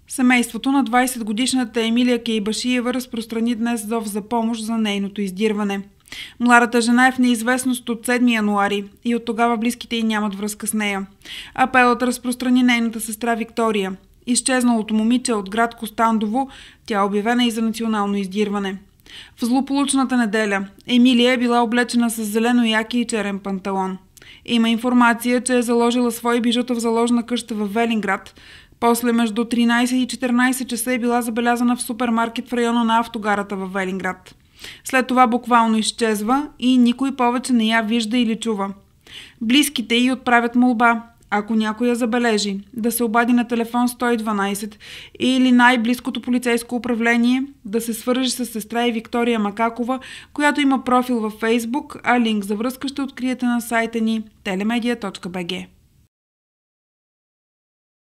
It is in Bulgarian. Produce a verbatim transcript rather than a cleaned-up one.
Семейството на двайсетгодишната Емилия Кейбашиева разпространи днес зов за помощ за нейното издирване. Младата жена е в неизвестност от седми януари и от тогава близките й нямат връзка с нея. Апелът разпространи нейната сестра Виктория. Изчезналото момиче от град Костандово, тя е обявена и за национално издирване. В злополучната неделя Емилия е била облечена с зелено яки и черен панталон. Има информация, че е заложила свои бижута в заложна къща в Велинград. После между тринайсет и четиринайсет часа е била забелязана в супермаркет в района на автогарата в Велинград. След това буквално изчезва и никой повече не я вижда или чува. Близките й отправят молба, ако някой я забележи, да се обади на телефон сто и дванайсет или най-близкото полицейско управление, да се свържи с сестра и Виктория Макакова, която има профил във Фейсбук, а линк за връзка ще откриете на сайта ни телемедия точка би джи.